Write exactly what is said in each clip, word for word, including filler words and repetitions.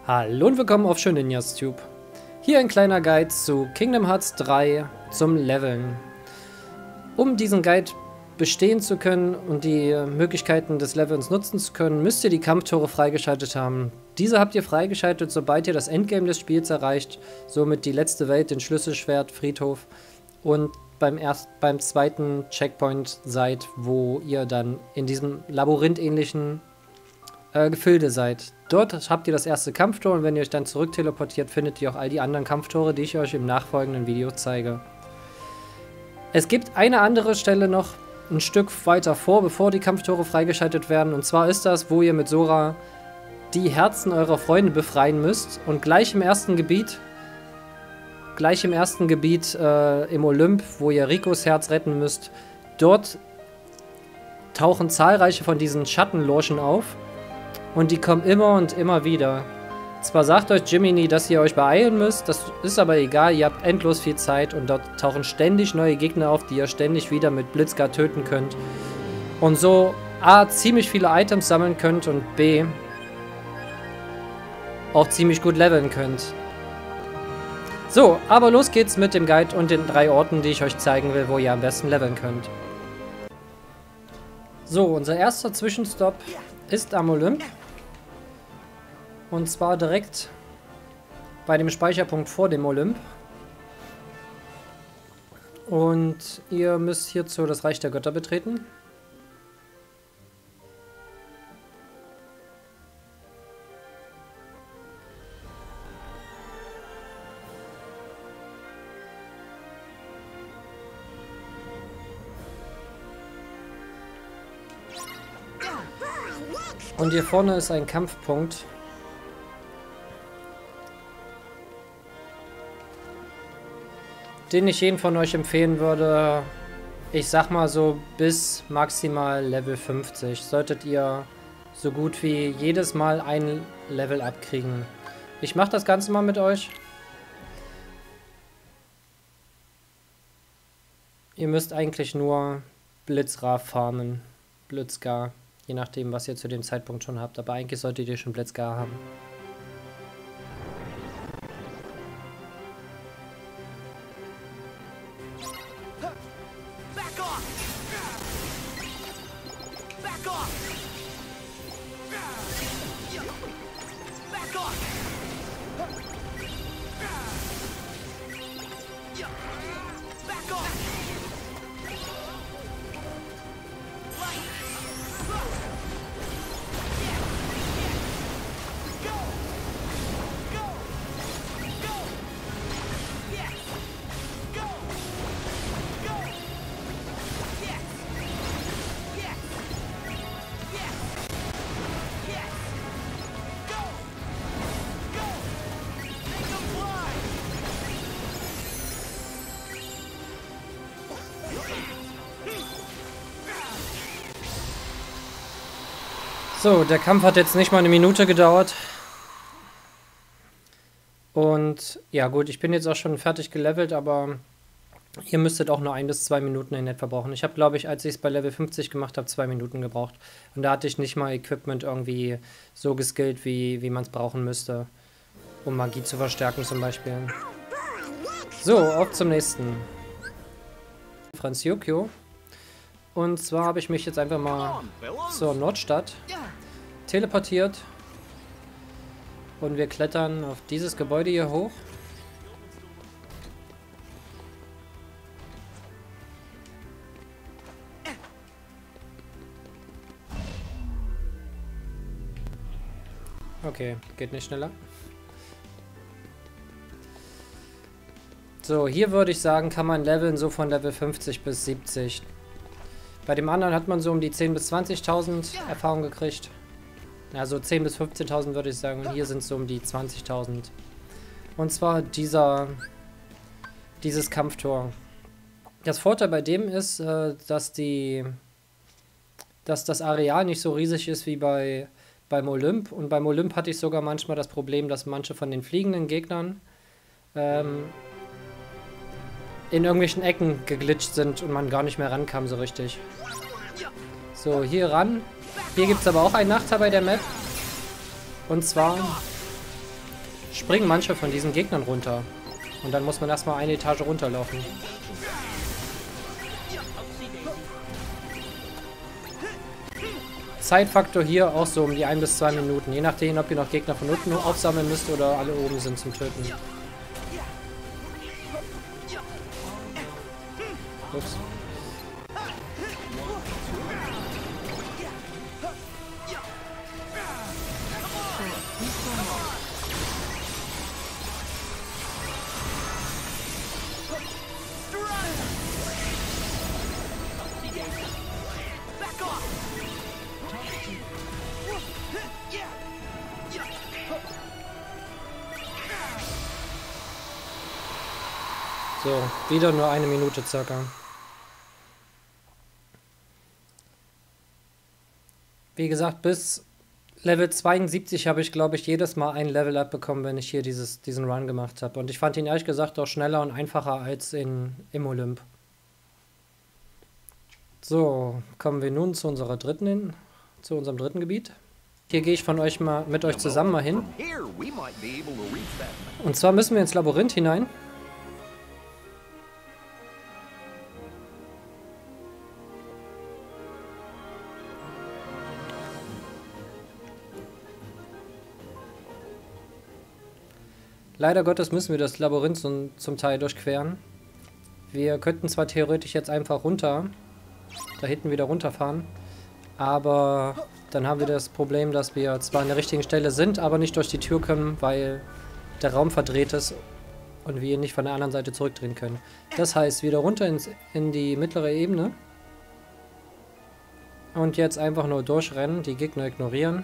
Hallo und willkommen auf Schöninjas Tube. Hier ein kleiner Guide zu Kingdom Hearts drei zum Leveln. Um diesen Guide bestehen zu können und die Möglichkeiten des Levels nutzen zu können, müsst ihr die Kampftore freigeschaltet haben. Diese habt ihr freigeschaltet, sobald ihr das Endgame des Spiels erreicht, somit die letzte Welt, den Schlüsselschwert, Friedhof und beim, erst, beim zweiten Checkpoint seid, wo ihr dann in diesem labyrinthähnlichen äh, Gefilde seid. Dort habt ihr das erste Kampftor und wenn ihr euch dann zurück teleportiert, findet ihr auch all die anderen Kampftore, die ich euch im nachfolgenden Video zeige. Es gibt eine andere Stelle noch ein Stück weiter vor, bevor die Kampftore freigeschaltet werden, und zwar ist das, wo ihr mit Sora die Herzen eurer Freunde befreien müsst und gleich im ersten Gebiet, gleich im ersten Gebiet äh, im Olymp, wo ihr Ricos Herz retten müsst, dort tauchen zahlreiche von diesen Schattenlorchen auf. Und die kommen immer und immer wieder. Zwar sagt euch Jiminy, dass ihr euch beeilen müsst, das ist aber egal, ihr habt endlos viel Zeit und dort tauchen ständig neue Gegner auf, die ihr ständig wieder mit Blitzguard töten könnt. Und so A, ziemlich viele Items sammeln könnt und B, auch ziemlich gut leveln könnt. So, aber los geht's mit dem Guide und den drei Orten, die ich euch zeigen will, wo ihr am besten leveln könnt. So, unser erster Zwischenstopp ist am Olymp. Und zwar direkt bei dem Speicherpunkt vor dem Olymp. Und ihr müsst hierzu das Reich der Götter betreten. Und hier vorne ist ein Kampfpunkt. Den ich jeden von euch empfehlen würde, ich sag mal so bis maximal Level fünfzig. Solltet ihr so gut wie jedes Mal ein Level abkriegen. Ich mache das Ganze mal mit euch. Ihr müsst eigentlich nur Blitzra farmen. Blitzgar. Je nachdem, was ihr zu dem Zeitpunkt schon habt. Aber eigentlich solltet ihr schon Blitzgar haben. So, der Kampf hat jetzt nicht mal eine Minute gedauert. Und ja gut, ich bin jetzt auch schon fertig gelevelt, aber ihr müsstet auch nur ein bis zwei Minuten in etwa brauchen. Ich habe, glaube ich, als ich es bei Level fünfzig gemacht habe, zwei Minuten gebraucht. Und da hatte ich nicht mal Equipment irgendwie so geskillt, wie, wie man es brauchen müsste, um Magie zu verstärken zum Beispiel. So, auf zum nächsten. Franz Yukio. Und zwar habe ich mich jetzt einfach mal zur Nordstadt teleportiert. Und wir klettern auf dieses Gebäude hier hoch. Okay, geht nicht schneller. So, hier würde ich sagen, kann man leveln so von Level fünfzig bis siebzig. Bei dem anderen hat man so um die zehntausend bis zwanzigtausend Erfahrung gekriegt. Also zehntausend bis fünfzehntausend würde ich sagen. Und hier sind es so um die zwanzigtausend. Und zwar dieser, dieses Kampftor. Das Vorteil bei dem ist, äh, dass, die, dass das Areal nicht so riesig ist wie bei, beim Olymp. Und beim Olymp hatte ich sogar manchmal das Problem, dass manche von den fliegenden Gegnern ähm, in irgendwelchen Ecken geglitscht sind und man gar nicht mehr rankam so richtig. So, hier ran. Hier gibt es aber auch einen Nachteil bei der Map. Und zwar springen manche von diesen Gegnern runter. Und dann muss man erstmal eine Etage runterlaufen. Zeitfaktor hier auch so um die ein bis zwei Minuten. Je nachdem, ob ihr noch Gegner von unten aufsammeln müsst oder alle oben sind zum Töten. Ups. So, wieder nur eine Minute circa. Wie gesagt, bis Level zweiundsiebzig habe ich, glaube ich, jedes Mal ein Level-Up bekommen, wenn ich hier dieses, diesen Run gemacht habe. Und ich fand ihn ehrlich gesagt auch schneller und einfacher als in, im Olymp. So, kommen wir nun zu unserer dritten hin, zu unserem dritten Gebiet. Hier gehe ich von euch mal mit euch zusammen mal hin. Und zwar müssen wir ins Labyrinth hinein. Leider Gottes müssen wir das Labyrinth zum, zum Teil durchqueren. Wir könnten zwar theoretisch jetzt einfach runter, da hinten wieder runterfahren, aber dann haben wir das Problem, dass wir zwar an der richtigen Stelle sind, aber nicht durch die Tür können, weil der Raum verdreht ist und wir ihn nicht von der anderen Seite zurückdrehen können. Das heißt, wieder runter ins, in die mittlere Ebene und jetzt einfach nur durchrennen, die Gegner ignorieren.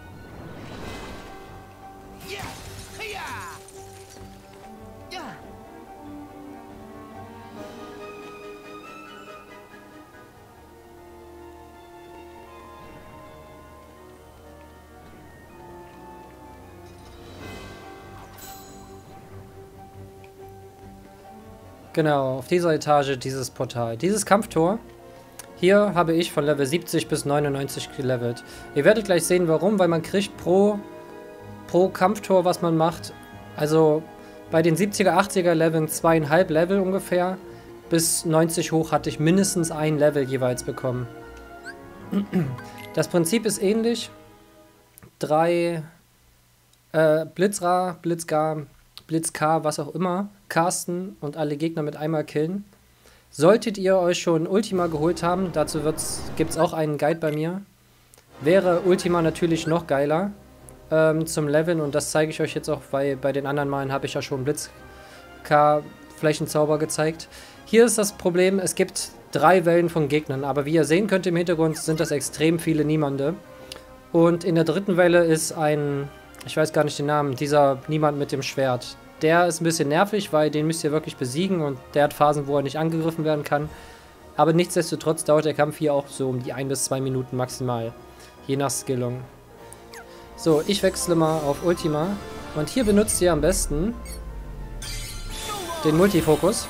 Genau, auf dieser Etage dieses Portal. Dieses Kampftor, hier habe ich von Level siebzig bis neunundneunzig gelevelt. Ihr werdet gleich sehen, warum, weil man kriegt pro, pro Kampftor, was man macht, also bei den siebziger, achtziger Leveln zweieinhalb Level ungefähr, bis neunzig hoch hatte ich mindestens ein Level jeweils bekommen. Das Prinzip ist ähnlich. Drei äh, Blitzra, Blitzgar, Blitzk, was auch immer, casten und alle Gegner mit einmal killen. Solltet ihr euch schon Ultima geholt haben, dazu gibt es auch einen Guide bei mir, wäre Ultima natürlich noch geiler ähm, zum Leveln und das zeige ich euch jetzt auch, weil bei den anderen Malen habe ich ja schon Blitzk-Flächenzauber gezeigt. Hier ist das Problem, es gibt drei Wellen von Gegnern, aber wie ihr sehen könnt im Hintergrund, sind das extrem viele Niemande. Und in der dritten Welle ist ein, ich weiß gar nicht den Namen, dieser Niemand mit dem Schwert. Der ist ein bisschen nervig, weil den müsst ihr wirklich besiegen und der hat Phasen, wo er nicht angegriffen werden kann. Aber nichtsdestotrotz dauert der Kampf hier auch so um die ein bis zwei Minuten maximal, je nach Skillung. So, ich wechsle mal auf Ultima und hier benutzt ihr am besten den Multifokus.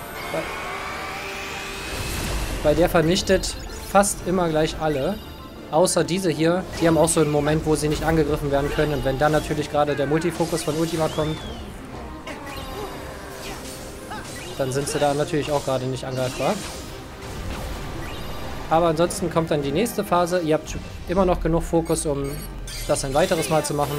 Weil der vernichtet fast immer gleich alle. Außer diese hier, die haben auch so einen Moment, wo sie nicht angegriffen werden können. Und wenn dann natürlich gerade der Multifokus von Ultima kommt, dann sind sie da natürlich auch gerade nicht angreifbar. Aber ansonsten kommt dann die nächste Phase. Ihr habt immer noch genug Fokus, um das ein weiteres Mal zu machen.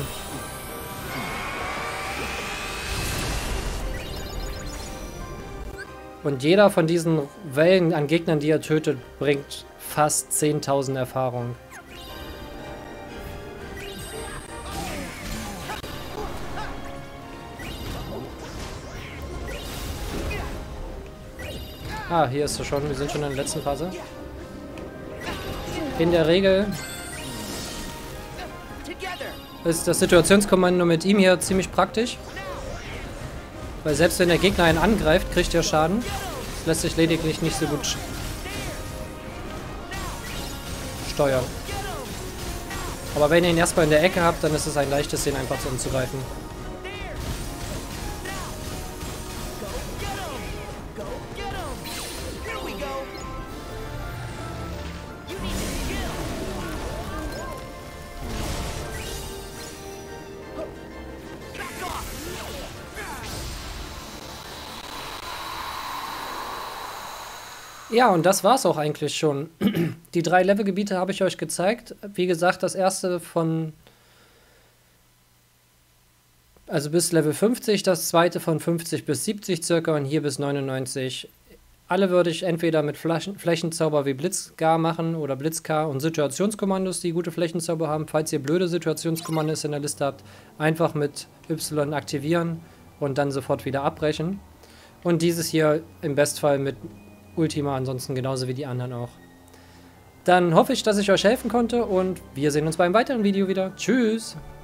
Und jeder von diesen Wellen an Gegnern, die ihr tötet, bringt fast zehntausend Erfahrung. Ah, hier ist es schon. Wir sind schon in der letzten Phase. In der Regel ist das Situationskommando mit ihm hier ziemlich praktisch. Weil selbst wenn der Gegner einen angreift, kriegt er Schaden. Das lässt sich lediglich nicht so gut steuern. Aber wenn ihr ihn erstmal in der Ecke habt, dann ist es ein leichtes, den einfach so umzugreifen. Ja, und das war's auch eigentlich schon. Die drei Levelgebiete habe ich euch gezeigt. Wie gesagt, das erste von, also bis Level fünfzig, das zweite von fünfzig bis siebzig circa und hier bis neunundneunzig. Alle würde ich entweder mit Flächen, Flächenzauber wie Blitzgar machen oder Blitzkar und Situationskommandos, die gute Flächenzauber haben. Falls ihr blöde Situationskommandos in der Liste habt, einfach mit Y aktivieren und dann sofort wieder abbrechen. Und dieses hier im Bestfall mit Ultima, ansonsten genauso wie die anderen auch. Dann hoffe ich, dass ich euch helfen konnte und wir sehen uns beim weiteren Video wieder. Tschüss!